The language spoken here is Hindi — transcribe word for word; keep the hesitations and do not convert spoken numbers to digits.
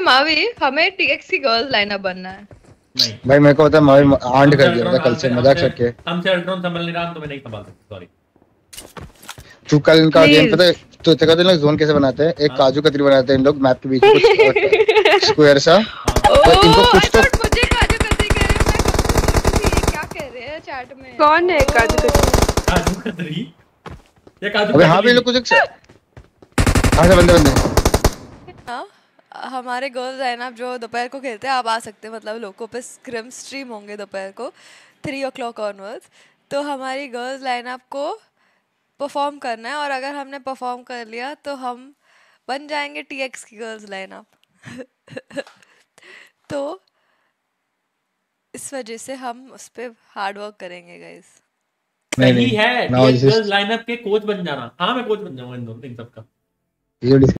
मावी, हमें टीएक्स की गर्ल्स लाइनअप बनना है। नहीं भाई मेरे को पता है मावी आंट कर दिया था कल से मजाक करके। हमसे अल्ट्रॉन संभल नहीं रहा, तुम्हें नहीं संभाल सकते, सॉरी। तू कल इनका गेम पता है तो तेरे को लोग जोन कैसे बनाते हैं, एक हाँ? काजू कतरी बनाते हैं इन लोग मैप के बीच में कुछ स्क्वायर सा। ओह, तो इनको कुछ तो मुझे काजू कतरी कह रहे हैं, मैं ये क्या कह रहे हैं चैट में? कौन है काजू कतरी? काजू कतरी ये काजू अबे हाँ भी लोग कुछ आगे बंदे बंदे हाँ, हमारे गर्ल्स लाइनअप जो दोपहर को खेलते हैं, आप आ सकते हैं, मतलब लोगों पे स्क्रिम स्ट्रीम होंगे दोपहर को थ्री ओ क्लॉक ऑनवर्ड्स। तो हमारी गर्ल्स लाइनअप को परफॉर्म करना है, और अगर हमने परफॉर्म कर लिया तो हम बन जाएंगे टीएक्स की गर्ल्स लाइनअप। तो इस वजह से हम उस पर हार्ड वर्क करेंगे गाइस। सही है, टीएक्स गर्ल्स लाइनअप के कोच बन जाना। हाँ मैं कोच बन जाऊंगा इन दोनों इन सबका।